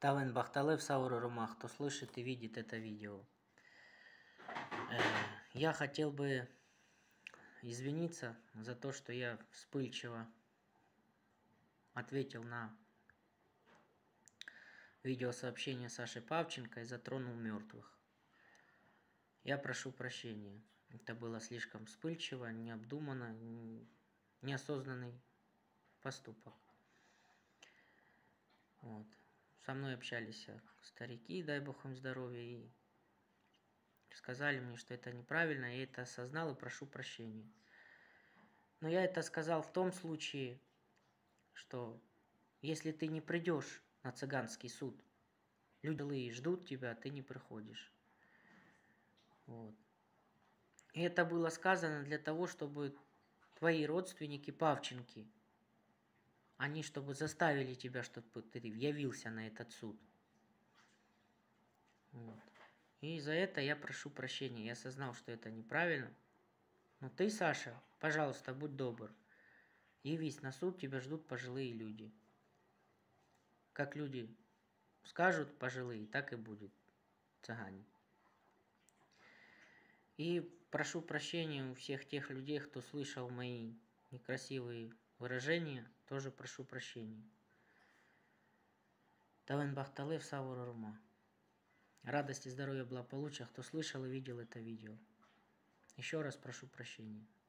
Тавен Бахталев, Саура Румах, кто слышит и видит это видео. Я хотел бы извиниться за то, что я вспыльчиво ответил на видеосообщение Саши Павченко и затронул мертвых. Я прошу прощения. Это было слишком вспыльчиво, необдуманно, неосознанный поступок. Вот. Со мной общались старики, дай бог им здоровья, и сказали мне, что это неправильно, я это осознал и прошу прощения. Но я это сказал в том случае, что если ты не придешь на цыганский суд, люди ждут тебя, а ты не приходишь. Вот. И это было сказано для того, чтобы твои родственники, Павченки, они чтобы заставили тебя, чтобы ты явился на этот суд. Вот. И за это я прошу прощения. Я осознал, что это неправильно. Но ты, Саша, пожалуйста, будь добр. Явись на суд, тебя ждут пожилые люди. Как люди скажут пожилые, так и будет, цыгане. И прошу прощения у всех тех людей, кто слышал мои некрасивые выражения, тоже прошу прощения. Тавен Бахталев, Саура Рума. Радости, здоровья, благополучия, кто слышал и видел это видео. Еще раз прошу прощения.